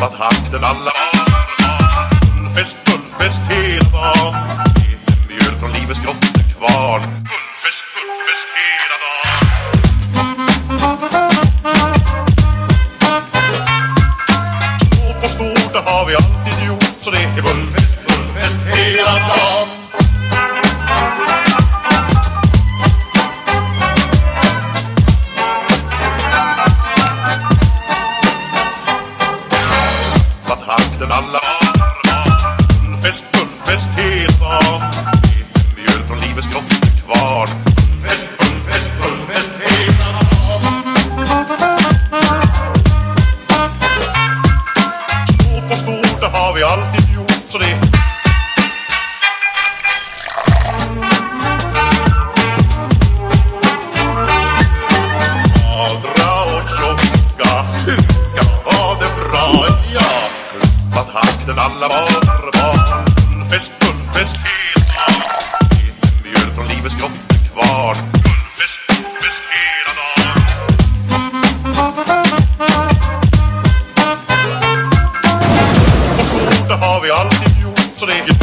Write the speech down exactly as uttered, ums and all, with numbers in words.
klappat hakten alla var. Fullfest, fullfest hela dagen. Mjöl från livets grottekvarn. Fullfest, fullfest hela dagen. Små på stort, det har vi alltid gjort. Så det är fullfest, fullfest hela dagen. Hakten alla var. Fullfest, fullfest hela dagen. Mjöl från livets grottekvarn. Fullfest, fullfest, fullfest hela dagen. Små på stort, det har vi alltid gjort. Så det magra och tjocka, hur ska ha det bra, ja. Klappat hakten alla var barn. Fullfest, fullfest hela dagen. Mjöl från livets grottekvarn. Fullfest, fullfest hela dagen. På stort, det har vi alltid gjort. Så det är